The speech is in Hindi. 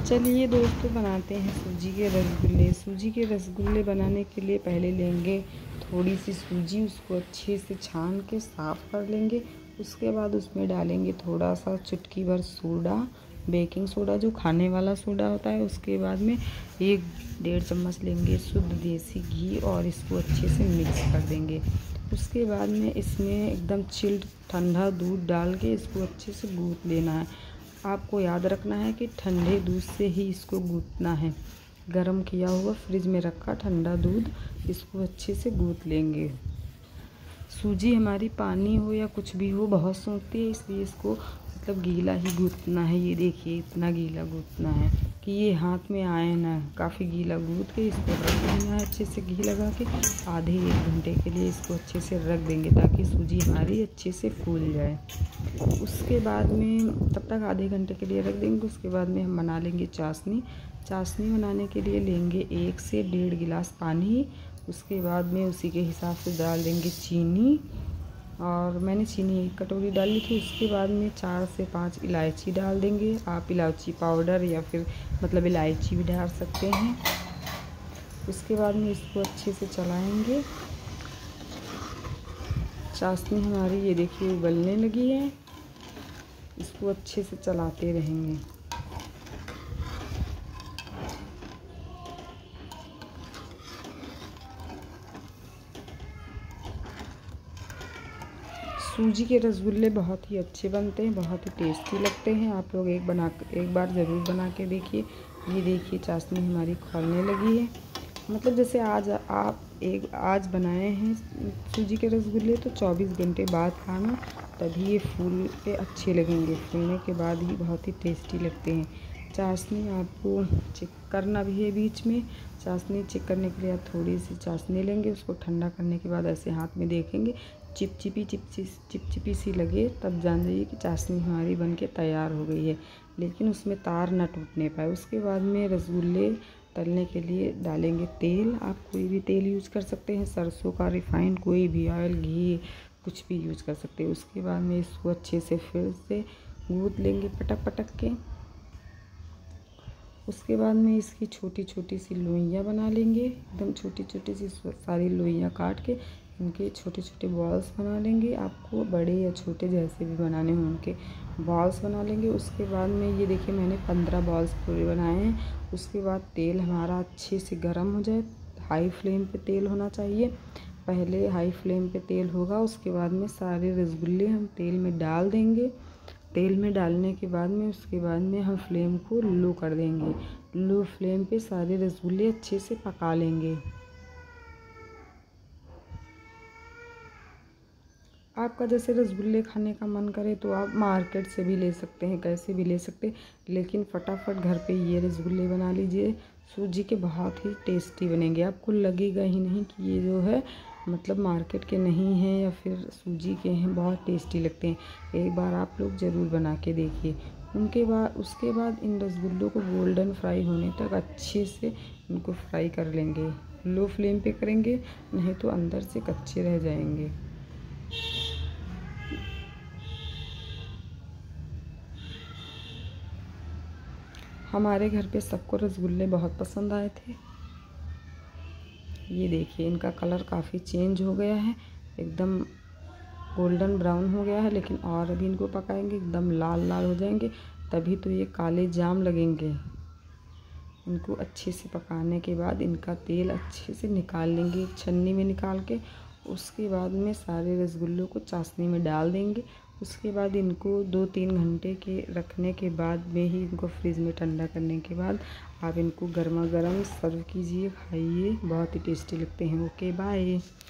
चलिए दोस्तों, बनाते हैं सूजी के रसगुल्ले। सूजी के रसगुल्ले बनाने के लिए पहले लेंगे थोड़ी सी सूजी, उसको अच्छे से छान के साफ़ कर लेंगे। उसके बाद उसमें डालेंगे थोड़ा सा चुटकी भर सोडा, बेकिंग सोडा जो खाने वाला सोडा होता है। उसके बाद में 1-1.5 चम्मच लेंगे शुद्ध देसी घी और इसको अच्छे से मिक्स कर देंगे। उसके बाद में इसमें एकदम चिल्ड ठंडा दूध डाल के इसको अच्छे से गूँथ लेना है। आपको याद रखना है कि ठंडे दूध से ही इसको गूँथना है। गरम किया हुआ फ्रिज में रखा ठंडा दूध इसको अच्छे से गूँथ लेंगे। सूजी हमारी पानी हो या कुछ भी हो बहुत सूखती है, इसलिए इसको मतलब गीला ही गूँथना है। ये देखिए इतना गीला गूँथना है कि ये हाथ में आए ना। काफ़ी गीला गूँथ के इसको रख देना है अच्छे से, घी लगा के आधे 1 घंटे के लिए इसको अच्छे से रख देंगे ताकि सूजी हमारी अच्छे से फूल जाए। उसके बाद में तब तक आधे घंटे के लिए रख देंगे। उसके बाद में हम बना लेंगे चाशनी। चाशनी बनाने के लिए लेंगे 1 से 1.5 गिलास पानी। उसके बाद में उसी के हिसाब से डाल देंगे चीनी, और मैंने चीनी 1 कटोरी डाली थी। उसके बाद में 4 से 5 इलायची डाल देंगे। आप इलायची पाउडर या फिर मतलब इलायची भी डाल सकते हैं। उसके बाद में इसको अच्छे से चलाएंगे। चाशनी हमारी ये देखिए उबलने लगी है, इसको अच्छे से चलाते रहेंगे। सूजी के रसगुल्ले बहुत ही अच्छे बनते हैं, बहुत ही टेस्टी लगते हैं। आप लोग एक बार ज़रूर बना के देखिए। ये देखिए चाशनी हमारी खौलने लगी है। मतलब जैसे आज बनाए हैं सूजी के रसगुल्ले तो 24 घंटे बाद खाना, तभी ये फूल के अच्छे लगेंगे। फूलने के बाद ही बहुत ही टेस्टी लगते हैं। चाशनी आपको चेक करना भी है बीच में। चाशनी चेक करने के लिए आप थोड़ी सी चाशनी लेंगे, उसको ठंडा करने के बाद ऐसे हाथ में देखेंगे चिपचिपी सी लगे, तब जान जाइए कि चाशनी हमारी बनके तैयार हो गई है, लेकिन उसमें तार ना टूटने पाए। उसके बाद में रसगुल्ले तलने के लिए डालेंगे तेल। आप कोई भी तेल यूज़ कर सकते हैं, सरसों का, रिफाइंड, कोई भी ऑयल, घी कुछ भी यूज़ कर सकते हैं। उसके बाद में इसको अच्छे से फिर से गूँथ लेंगे पटक के। उसके बाद में इसकी छोटी छोटी सी लोइयाँ बना लेंगे। एकदम छोटी छोटी सी सारी लोइयाँ काट के इनके छोटे छोटे बॉल्स बना लेंगे। आपको बड़े या छोटे जैसे भी बनाने हों उनके बॉल्स बना लेंगे। उसके बाद में ये देखिए मैंने 15 बॉल्स पूरे बनाए हैं। उसके बाद तेल हमारा अच्छे से गर्म हो जाए, हाई फ्लेम पे तेल होना चाहिए। पहले हाई फ्लेम पे तेल होगा, उसके बाद में सारे रसगुल्ले हम तेल में डाल देंगे। तेल में डालने के बाद में उसके बाद में हम फ्लेम को लो कर देंगे। लो फ्लेम पे सारे रसगुल्ले अच्छे से पका लेंगे। आपका जैसे रसगुल्ले खाने का मन करे तो आप मार्केट से भी ले सकते हैं, कैसे भी ले सकते हैं, लेकिन फटाफट घर पे ये रसगुल्ले बना लीजिए। सूजी के बहुत ही टेस्टी बनेंगे। आपको लगेगा ही नहीं कि ये जो है मतलब मार्केट के नहीं हैं या फिर सूजी के हैं, बहुत टेस्टी लगते हैं। एक बार आप लोग ज़रूर बना के देखिए। उसके बाद इन रसगुल्लों को गोल्डन फ्राई होने तक अच्छे से इनको फ्राई कर लेंगे। लो फ्लेम पे करेंगे, नहीं तो अंदर से कच्चे रह जाएंगे। हमारे घर पे सबको रसगुल्ले बहुत पसंद आए थे। ये देखिए इनका कलर काफ़ी चेंज हो गया है, एकदम गोल्डन ब्राउन हो गया है, लेकिन और अभी इनको पकाएंगे एकदम लाल लाल हो जाएंगे, तभी तो ये काले जाम लगेंगे। इनको अच्छे से पकाने के बाद इनका तेल अच्छे से निकाल लेंगे एक छन्नी में निकाल के। उसके बाद में सारे रसगुल्लों को चाशनी में डाल देंगे। उसके बाद इनको 2-3 घंटे के रखने के बाद में ही इनको फ्रिज में ठंडा करने के बाद आप इनको गर्मा गर्म सर्व कीजिए, खाइए, बहुत ही टेस्टी लगते हैं। Okay bye.